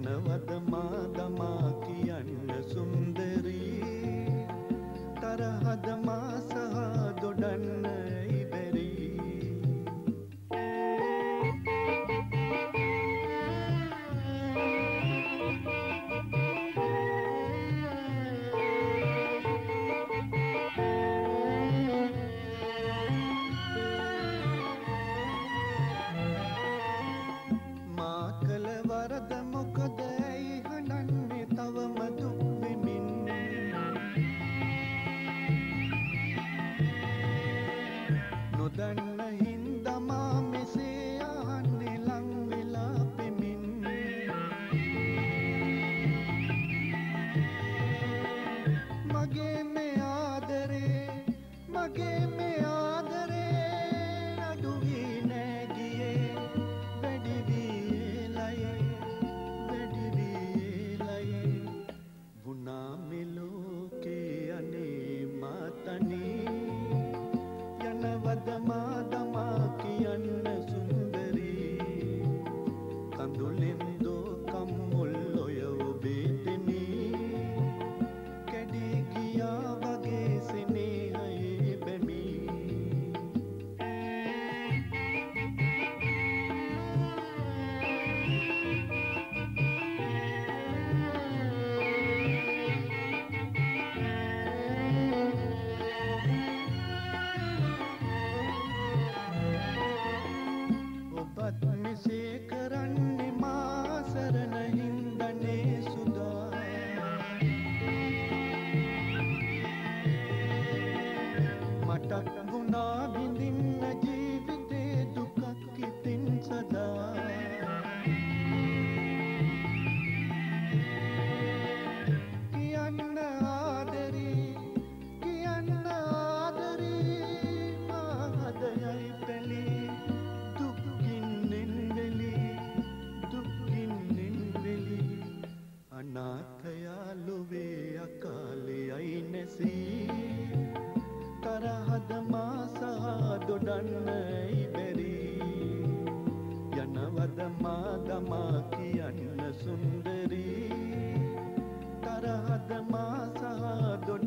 යනවද මා දමා කියන්න සුන්දරී තරහද මා සහ දොඩන්න ඉබැරි මා කළ වරද මොකද ඇයි හඬන්නේ තවම දුක් වෙමින් නොදන්න හින්දා මා මෙසේ අහන්නේ ලං වෙලා පෙමින් මගේ මේ ආදරේ මගේ මේ ආදරේ අඩු වී නෑ ගියේ වැඩි වී ලයි වුණා මෙලෝකේ අනේ මා තනී යනවද මා දමා කියන්න සුන්දරී කඳුලෙන් දෝ කම්මුල් ඔය ඔබේ දෙමී කැඩී ගියා වගේ සෙනෙහයේ බැමී ඔබත් මෙසේ කරන්නේ මා සරණ හින්දනේ සුදා මටත් ගුණා විඳින්න ජීවිතේ දුකක් ඉතින් සදා කියන්න ආදරී මා හදයයි පැලී දුකින් වෙලි අනාථයා ලොවේ අකාලෙයි නැසී තරහද මා සහ දොඩන්න ඉබැරි යනවද මා දමා කියන්න සුන්දරී තරහද මා සහ